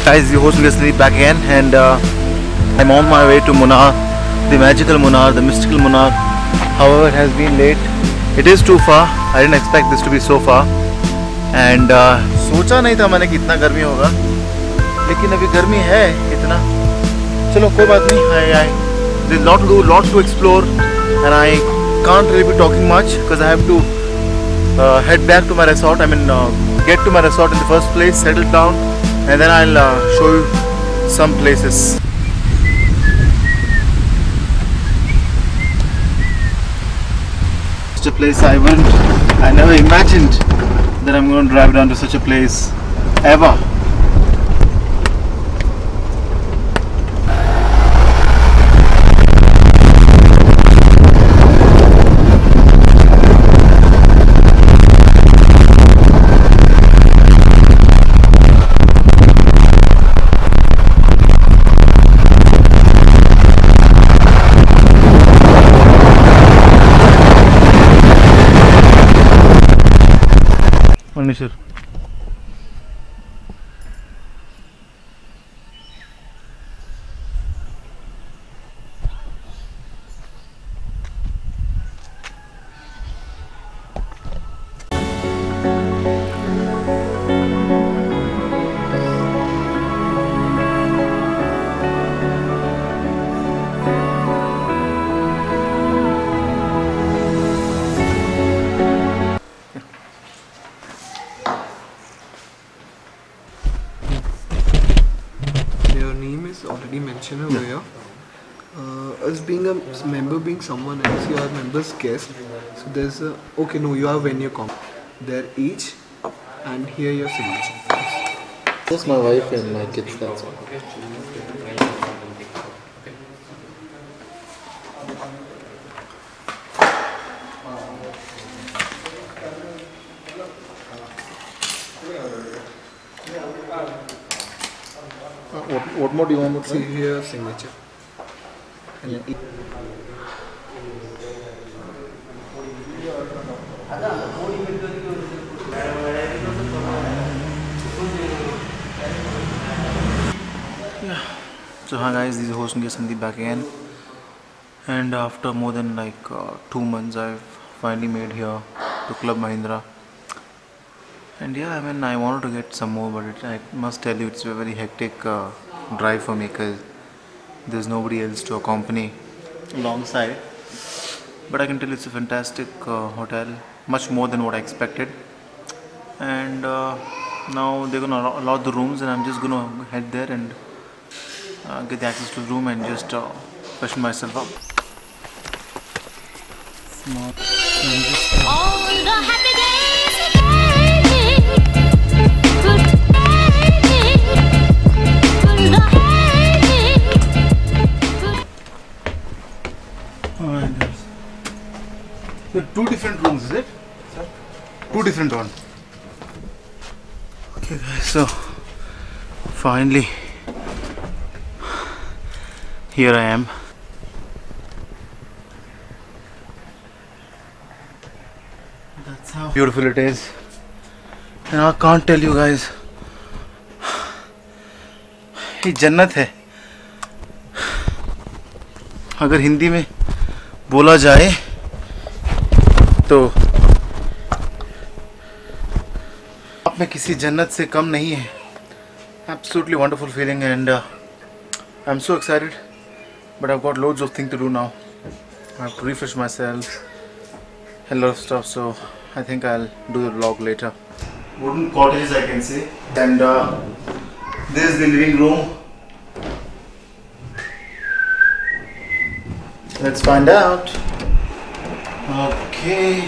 Guys, your host Leslie back again, and I'm on my way to Munnar, the magical Munnar, the mystical Munnar. However, it has been late. It is too far. I didn't expect this to be so far, and सोचा नहीं था मैंने कि इतना गर्मी होगा, लेकिन अभी गर्मी है इतना. चलो कोई बात नहीं. There's a lot to do, lots to explore, and I can't really be talking much because I have to head back to my resort. I mean, get to my resort in the first place, settle down, and then I'll show you some places. Such a place I never imagined that I'm going to drive down to such a place ever. Sure. Already mentioned over here. Us being a member, being someone else, you are member's guest. So there's a okay. No, you are when you come. They're each, and here your signature. Just my wife and my kids. That's all. What more do you want to see here? Signature. And yeah. So hi guys, this is host Sandeep back again, and after more than like 2 months, I've finally made here to Club Mahindra. And yeah, I mean, I wanted to get some more, but I must tell you, it's a very hectic drive for me because there's nobody else to accompany alongside. But I can tell you it's a fantastic hotel, much more than what I expected. And now they're gonna allot the rooms, and I'm just gonna head there and get the access to the room and just freshen myself up. All the happy days. There are 2 different rooms, is it? Sir? 2 different ones. Okay guys, so finally here I am. That's how beautiful it is. And I can't tell you guys, ये जन्नत है अगर हिंदी में बोला जाए तो. आप में किसी जन्नत से कम नहीं है. Absolutely wonderful feeling, and I'm so excited, but I've got loads of things to do now. I have to refresh myself, a lot of stuff, so I think I'll do the vlog later. Wooden cottages, I can say, and this is the living room. Let's find out. Okay.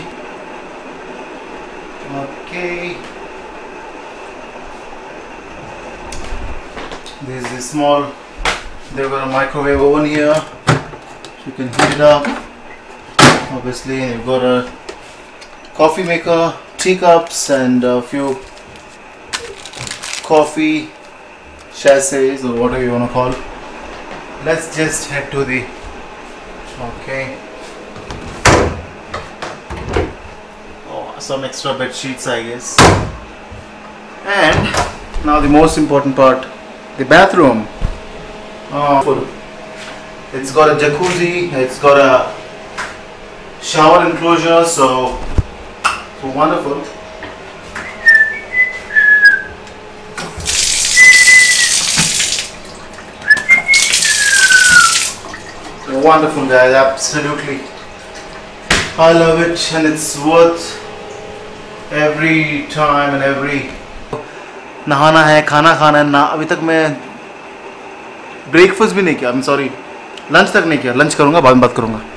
This is a small. They've got a microwave oven here. You can heat it up. Obviously, you've got a coffee maker, teacups, and a few coffee sachets or whatever you want to call. Let's just head to the. Okay. Some extra bed sheets, I guess. And now the most important part, The bathroom. Oh, full. It's got a jacuzzi. It's got a shower enclosure. So wonderful. Wonderful, guys. Absolutely. I love it, and it's worth every time and every. नहाना है, खाना खाना है ना. अभी तक मैं breakfast भी नहीं किया. I'm sorry. लंच तक नहीं किया. लंच करूँगा, बाद में बात करूँगा.